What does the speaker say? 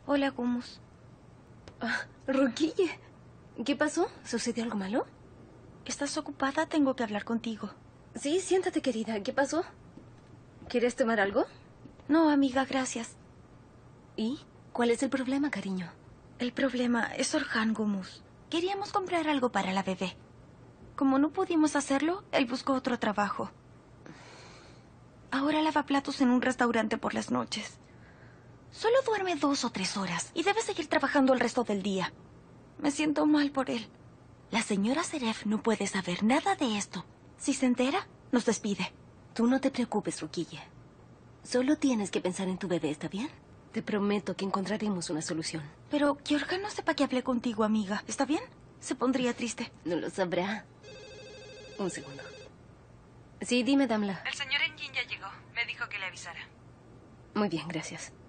Hola, Gumus. Ruquille, ¿qué pasó? ¿Sucedió algo malo? ¿Estás ocupada? Tengo que hablar contigo. Sí, siéntate, querida. ¿Qué pasó? ¿Quieres tomar algo? No, amiga, gracias. ¿Y? ¿Cuál es el problema, cariño? El problema es Orhan, Gumus. Queríamos comprar algo para la bebé. Como no pudimos hacerlo, él buscó otro trabajo. Ahora lava platos en un restaurante por las noches. Solo duerme 2 o 3 horas y debe seguir trabajando el resto del día. Me siento mal por él. La señora Seref no puede saber nada de esto. Si se entera, nos despide. Tú no te preocupes, Ruquille. Solo tienes que pensar en tu bebé, ¿está bien? Te prometo que encontraremos una solución. Pero que Orhan no sepa que hablé contigo, amiga. ¿Está bien? Se pondría triste. No lo sabrá. Un segundo. Sí, dime, Damla. El señor Engin ya llegó. Me dijo que le avisara. Muy bien, gracias.